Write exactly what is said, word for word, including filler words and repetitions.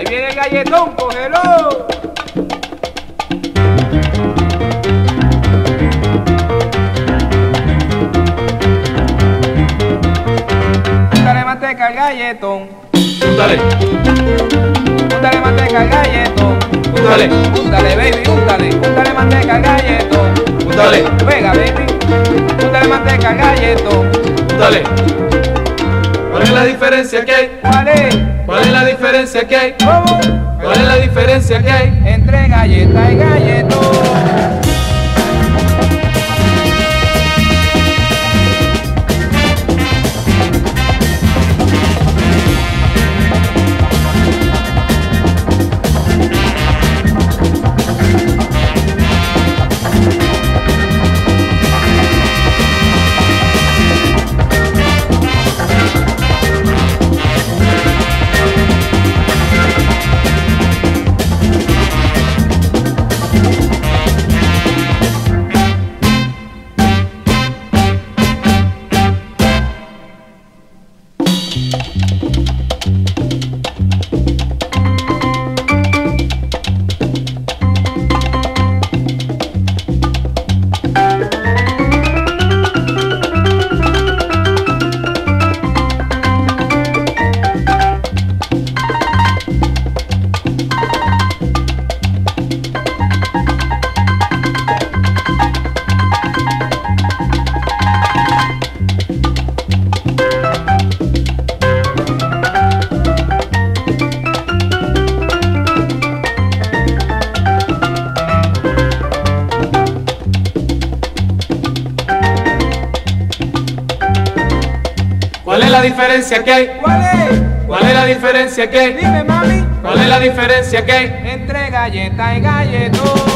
viene el galletón, cógelo. Úntale manteca al galletón. Úntale. Úntale manteca al galletón. Úntale. Úntale, baby, úntale. Úntale manteca al galletón. Úntale. Venga, baby. Úntale manteca al galletón. Úntale. ¿Cuál es la diferencia que hay? ¿Cuál es? ¿Cuál es la diferencia que hay? ¿Cómo? ¿Cuál es la diferencia que hay? Entre galleta y galletón. ¿Cuál es la diferencia que hay? ¿Cuál es? ¿Cuál es la diferencia que hay? Dime, mami. ¿Cuál es la diferencia que hay? Entre galleta y galletón.